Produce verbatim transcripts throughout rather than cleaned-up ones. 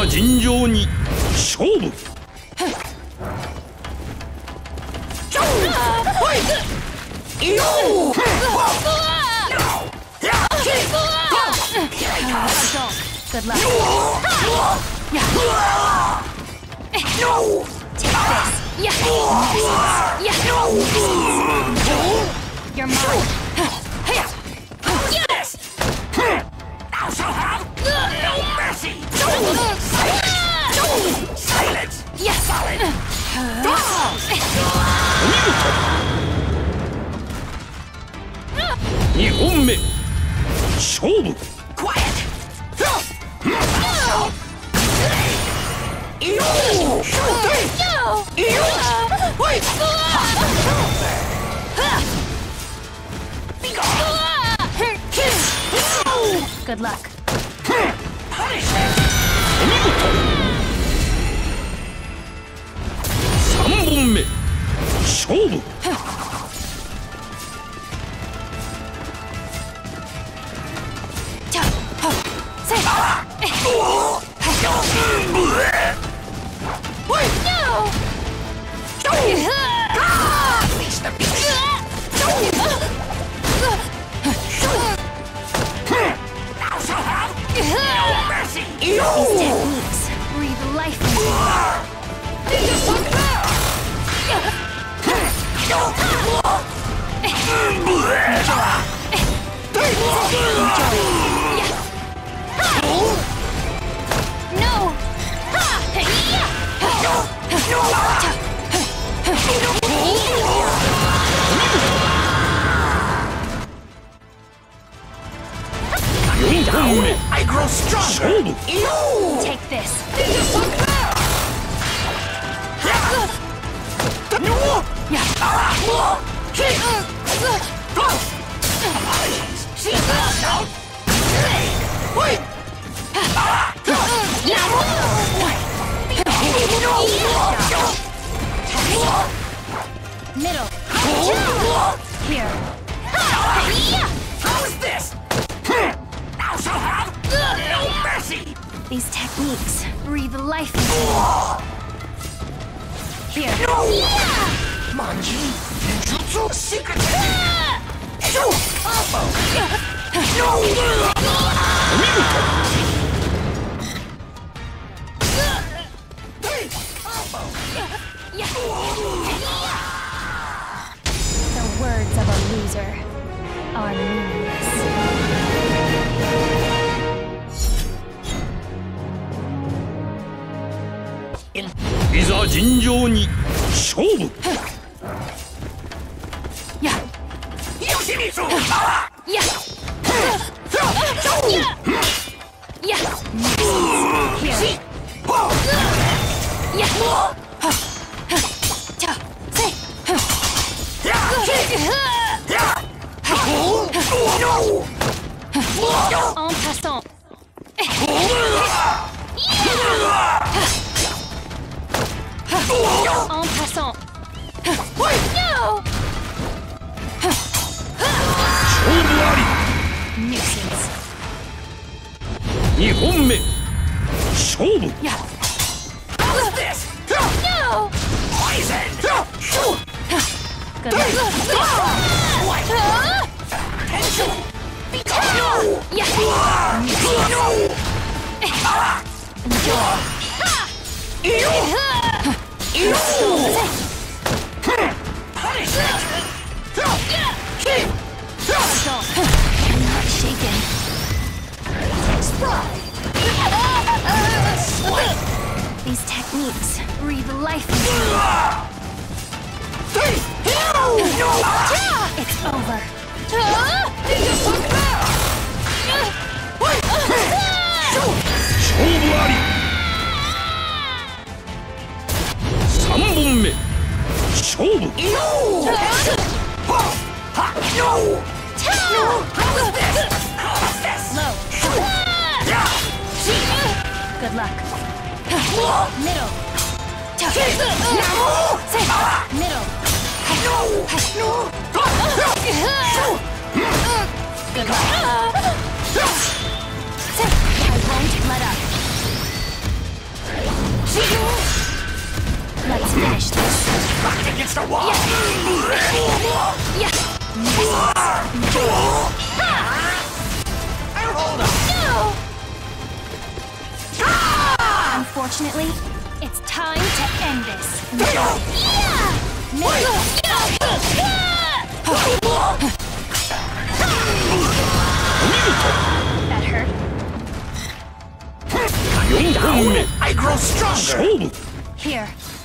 ざ尋常に勝負。 Good luck. Yeah. No. Take this. Yeah. Yeah. You're mine. Yes. Thou shalt have no mercy. Silence. Yes. Solid. にほんめ勝負。 Quiet. No! Wait! Good luck. Punishment! さんぼんめ勝負。 These techniques breathe life into No! I grow stronger. Take this. Middle. Here. How is this? Thou shalt have no mercy. These techniques breathe life into you. Here. No. Manji, Ninjutsu, secret technique. Shoot! Combo. No. The words of a loser are meaningless. いざ尋常に勝負。 や。 吉光。 や。や。や。Here. や。ちゃ。せ。や。En passant. En passant. No! 勝負あり。 Nuisance. にほんめ勝負。 Yeah. How's this? No! Poison. Good luck. Attention. No! Yeah. No. Enjoy. Punishment. I'm not shaken. These techniques breathe life into you. It's over. 勝負あり。さんぼんめ勝負。 Low. Good luck. Middle. Middle. Good luck. I won't let up. against the wall. Yeah. Hold up. No. Unfortunately, it's time to end this. Yeah. That hurt. I grow stronger. Here.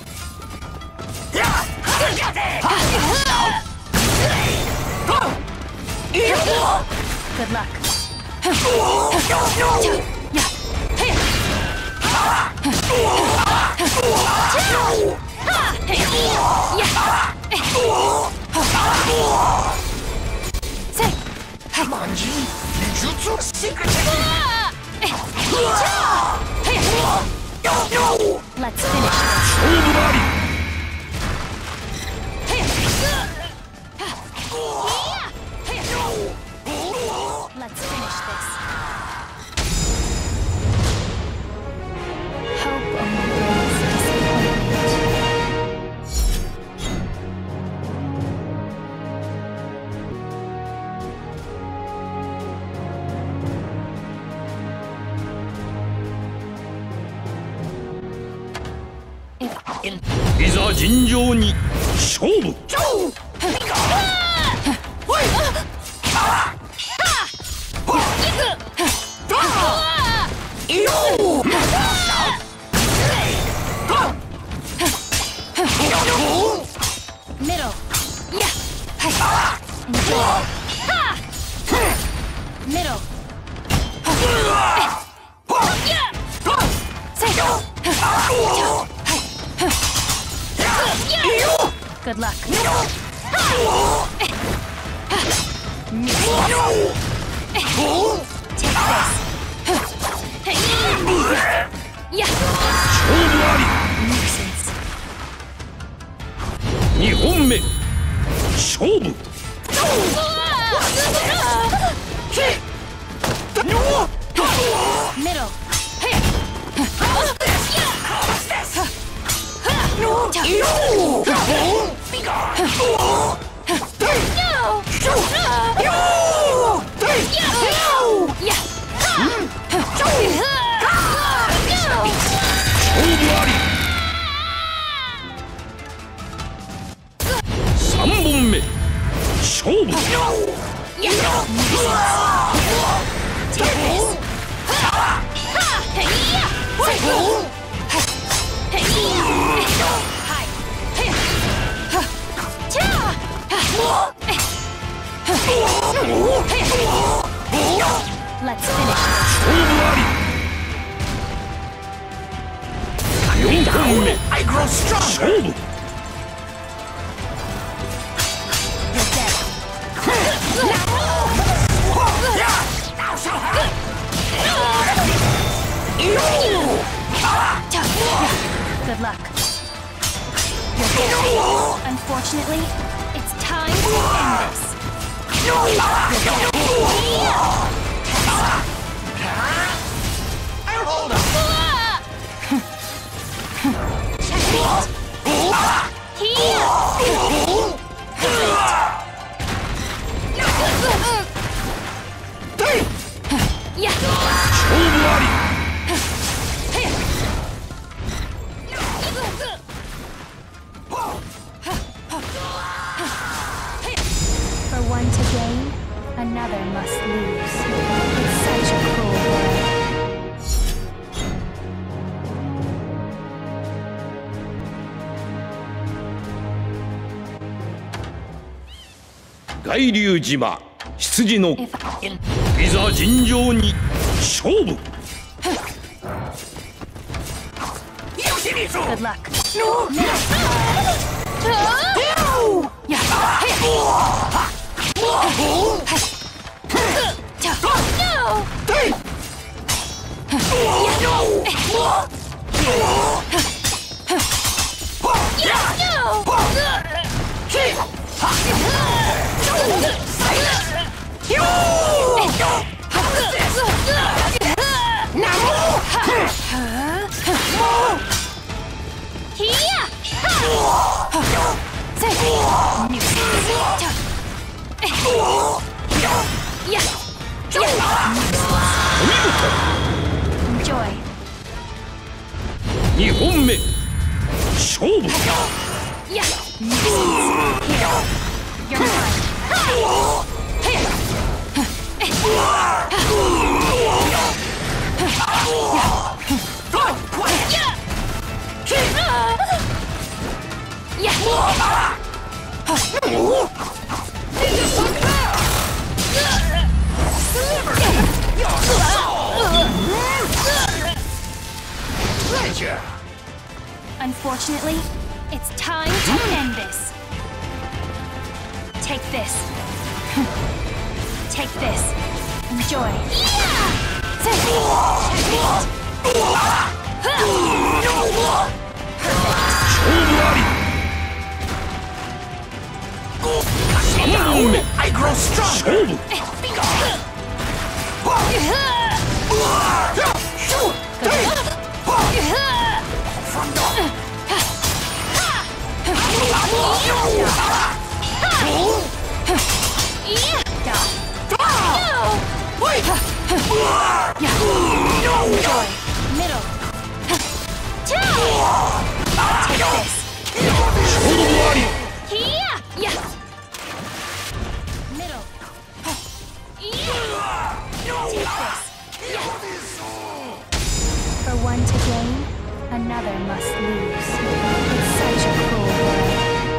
Good luck. Manji, Ninjutsu, secret technique. Let's finish this. Let's finish this. Hope only brings disappointment. If いざ尋常に勝負。 Middle. Yeah. Enjoy. Middle. Good luck. Take this. Yeah. 勝負あり。 Nuisance. にほんめ勝負。 Middle. さんぼんめ勝負。 Let's finish. 勝負あり。よんほんめ I grow 勝 stronger. 負。 You're dead. Thou shalt have. Good luck. You're dead. Unfortunately, it's time to end this. Hold up. Yeah. 勝負あり。 For one to gain, another must lose. It's such a cruel world. 巌流島羊の If I... いざ尋常に勝負。 Good luck. Yeah. Enjoy. にほんめ勝負 Yeah. Here. You're mine. Pleasure. Unfortunately, it's time to end this. Take this. Take this. Enjoy. I grow stronger. Enjoy. Middle. Take this. Yeah. Yeah. Middle. Yeah. Take this. For one to gain, another must lose. It's such a cruel world.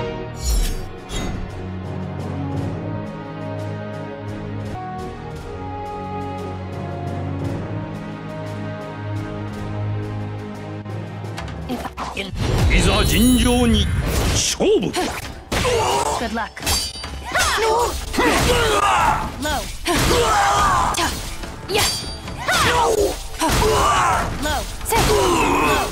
If I... いざ尋常に勝負 Good luck. Low. Yeah. Low. Say. Low.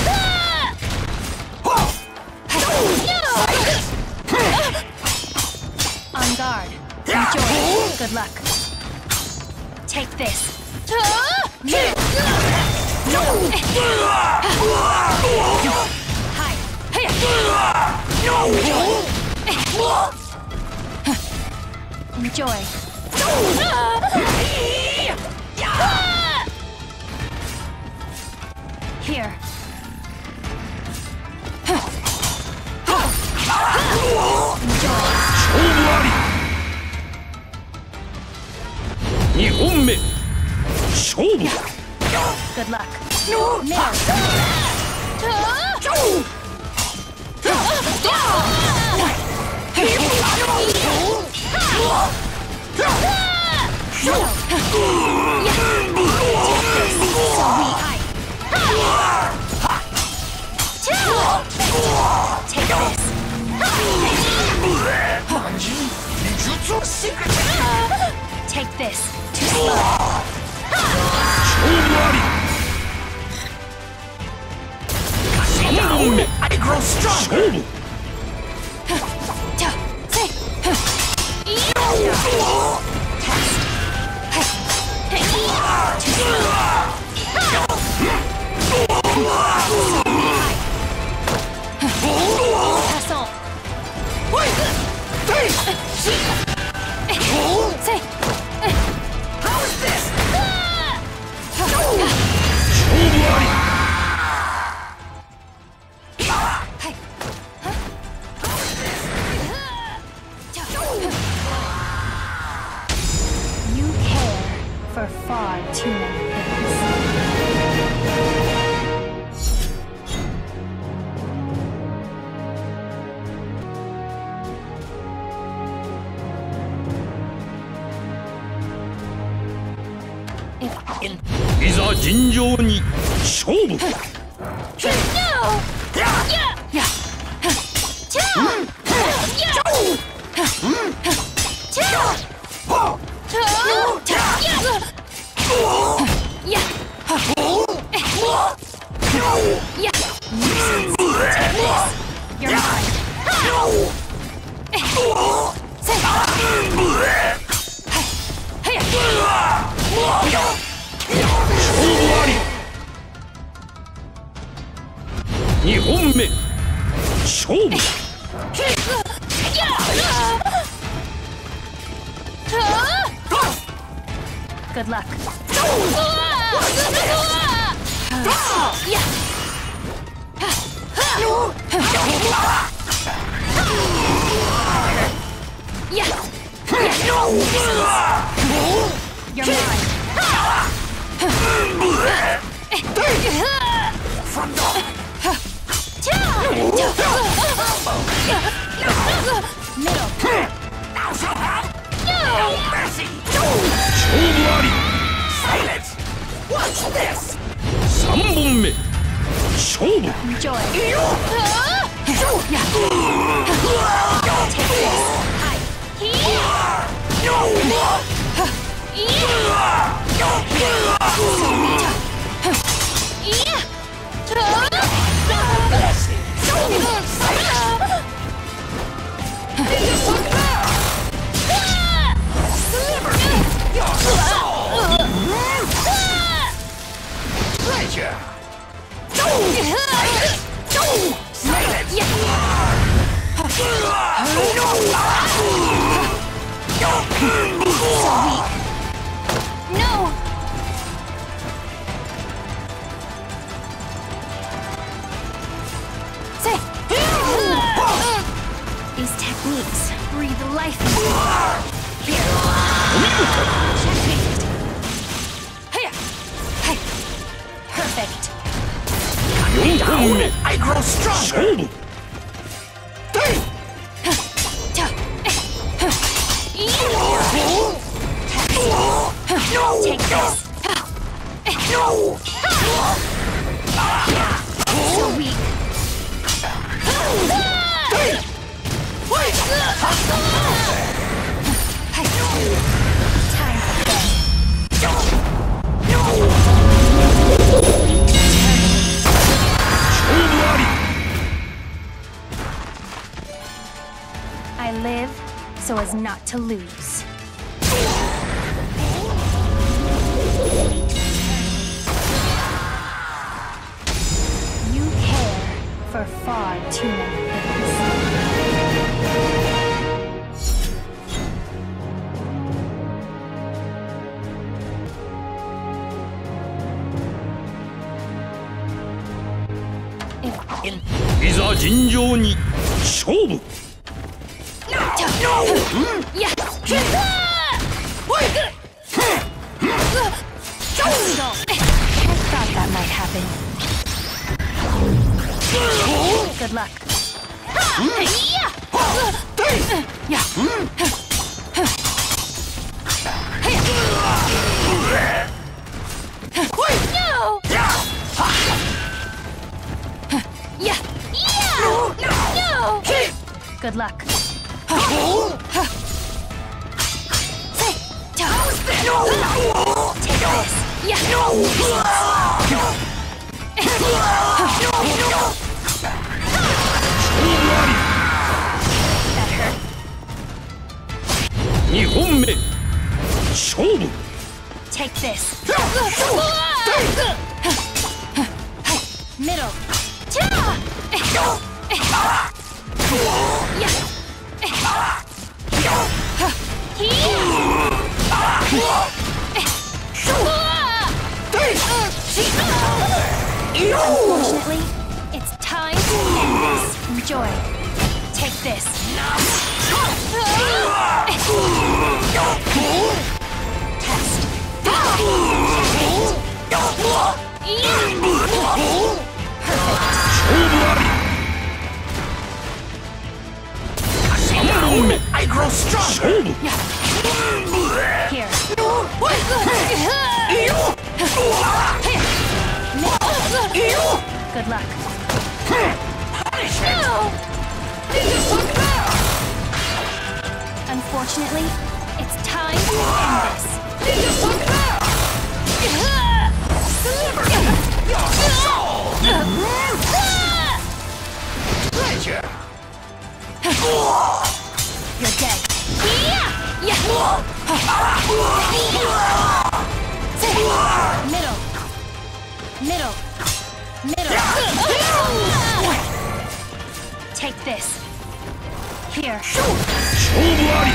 On guard. Enjoy. Good luck. Take this. Hi. Enjoy. Here. Enjoy. 勝負ありにほんめ勝負 Good luck. Middle. Take this. Take this. Too slow. 勝負あり さんぼんめ I grow 勝 stronger. 負 Pass on. Say. How is this? 勝負あり You care for far too many things. If いざ尋常に勝負 You're mine. Say. 勝負ありにほんめ勝負 Good luck. You're mine. From the Middle. Thou shalt have no mercy. 勝負あり Silence. Watch this. さんぼんめ勝負 Enjoy. Pleasure. No! Say! These techniques breathe life into me. Here. Checkmate. Hiya. Hi. Perfect. よんほんめ I grow 勝 stronger. 負 Take this. No. So weak. Time for bed. I live so as not to lose. You care for far too many things. If いざ尋常に勝負 Yeah. I thought that might happen. Good luck. No! Yeah. No! Good luck. Say, take this. Yeah. That hurt. にほんめ勝負 Take this. Middle. Unfortunately, it's time to end this. Enjoy. Take this. Test. I grow stronger. Here. Good luck. No! Unfortunately, it's time to end this. Pleasure. You're dead. Yeah! Middle. Middle. Middle. Take this. Here. 勝負あ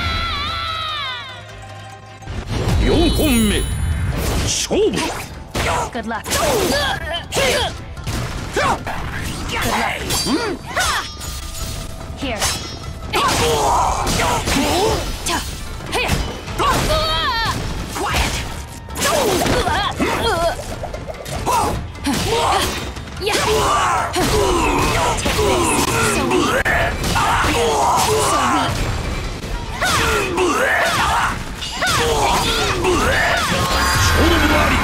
り。よんほんめ勝負。 Good luck. Good luck. Here. Quiet! Yeah. Take this. So weak. So weak. 勝負あり。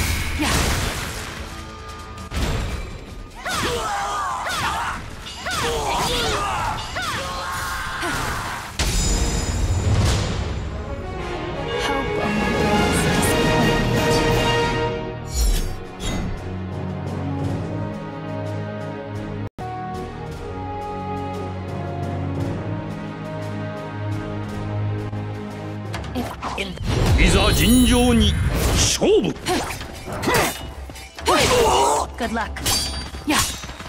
Hope only brings disappointment. If いざ尋常に勝負。 good luck. Yeah.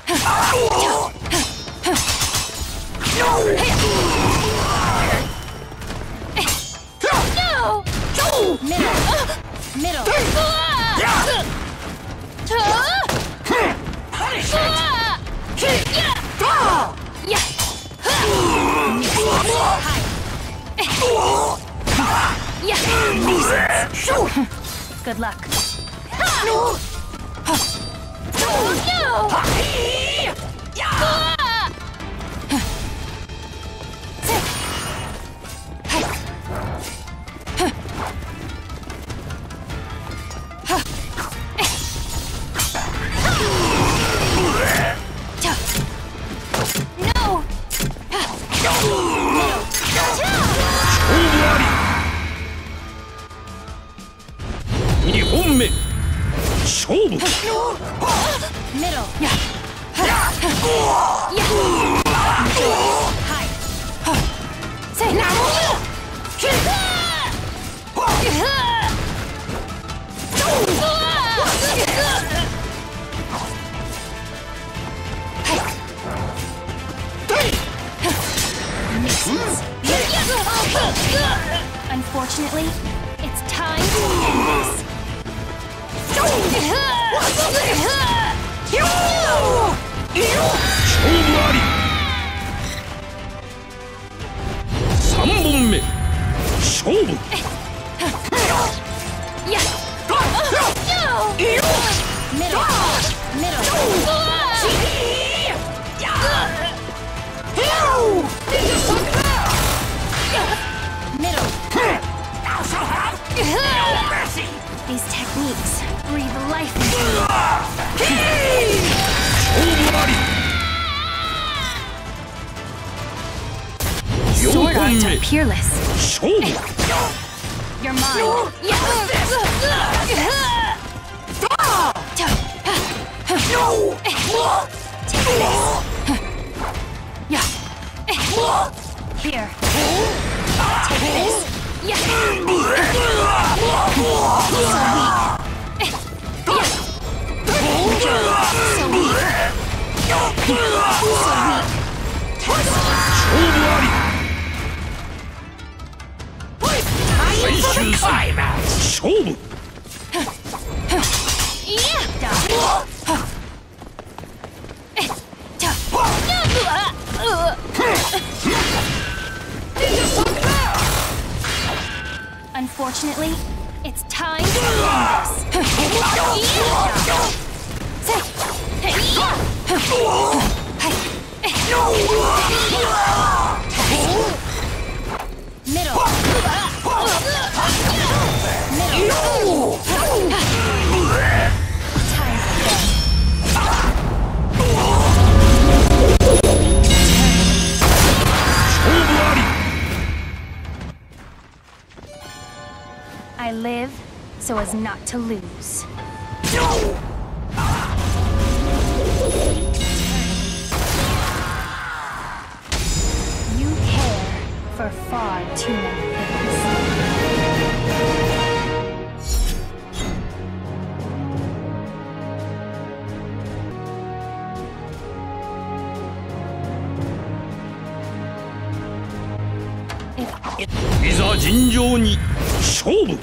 No. Middle. Middle. Punish it! Yeah. Yeah. Good luck. No. No. にほんめ勝負。 Middle. Yeah. Yeah. High. Say now. Unfortunately, it's time to end this. 勝負あり。さんぼんめ勝負。 Yeah. Middle. Middle. Middle. Thou shalt have no mercy! These techniques breathe life into me. 勝負あり。 These sword arts are peerless. 勝負。 You're mine. Yeah. Take this. Yeah. Here. Take this. Yeah. So weak. Yeah. So weak. So weak. 勝負あり。最終戦勝負。 Yeah. Unfortunately, it's time to end this. Middle. Middle. Time for them. I live so as not to lose. You care for far too many things. いざ尋常に勝負。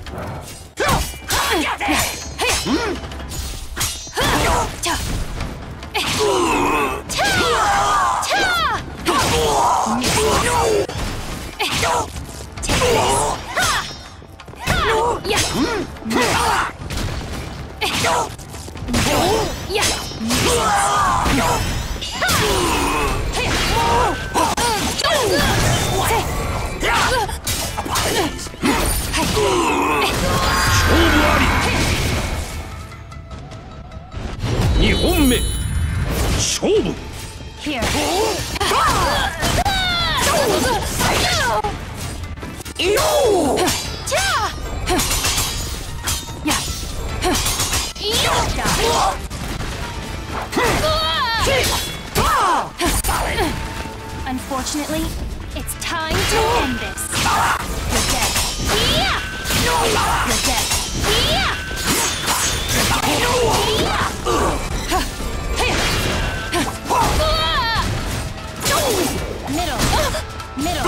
にほんめ勝負。 Here. Unfortunately, it's time to end this. You're dead. You're dead. Middle. Middle.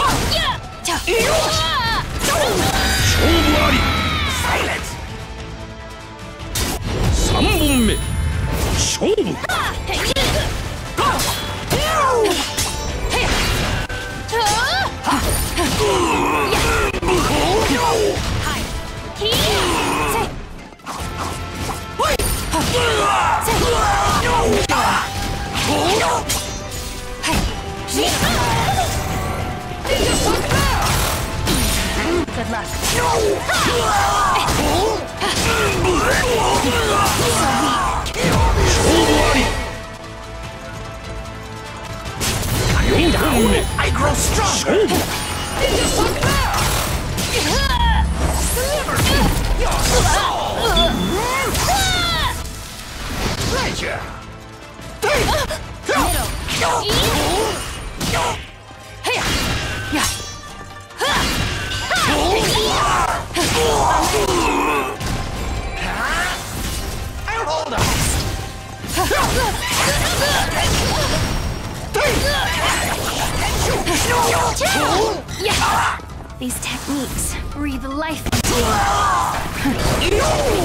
勝負あり。さんぼんめ勝負。 Good luck. よんほんめ I grow 勝 stronger. 負。 Pleasure. I'll hold on. These techniques breathe life into you.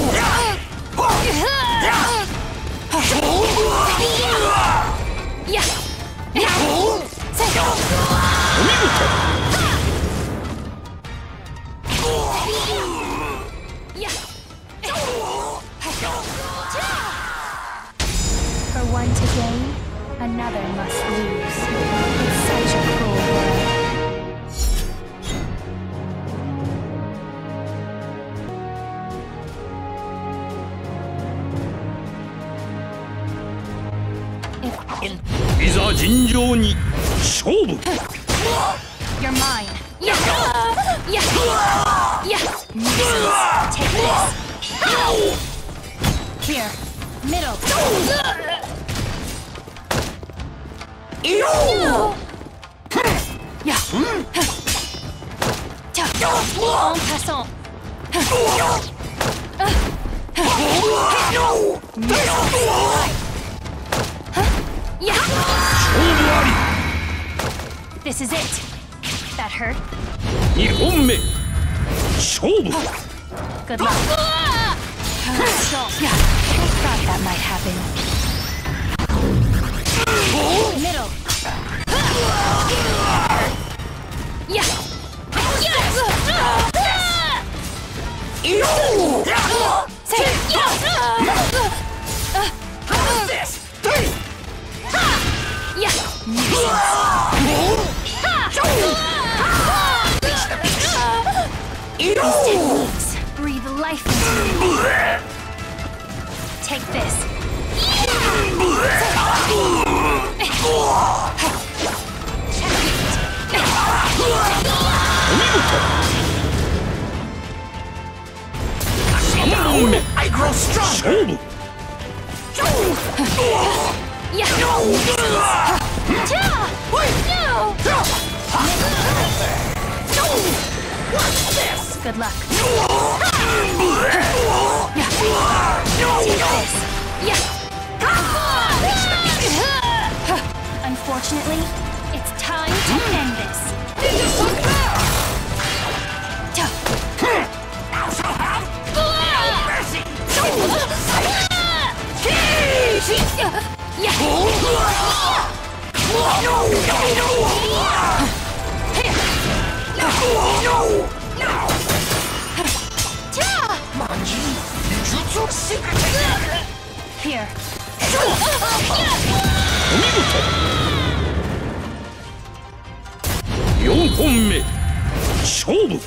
For one to gain, another must lose. It's such a cruel world. If いざ尋常に勝負。 you're mine. Yeah. Yeah. Yeah. Nuisance. Take this. Here. Middle. Yeah. En passant. Yeah. 勝負あり。 This is it. That hurt. にほんめ勝負。 Good luck. So, yeah. I thought that might happen. Middle. Yeah. Say How's this? yeah. These techniques breathe life into you. Take this. I grow stronger. 勝負。 Yeah. What's this? Good luck. Yeah. Take this. Yeah. Unfortunately, it's time to end this. Here. お見事よんほんめ勝負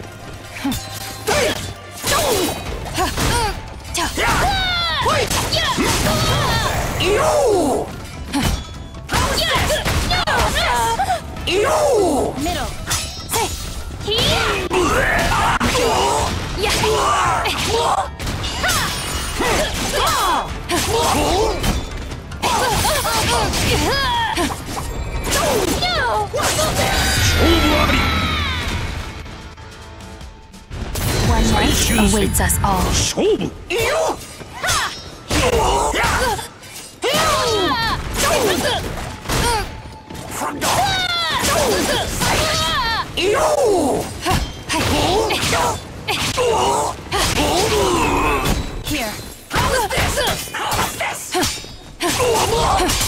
Middle. One night awaits us all. 勝負 Here.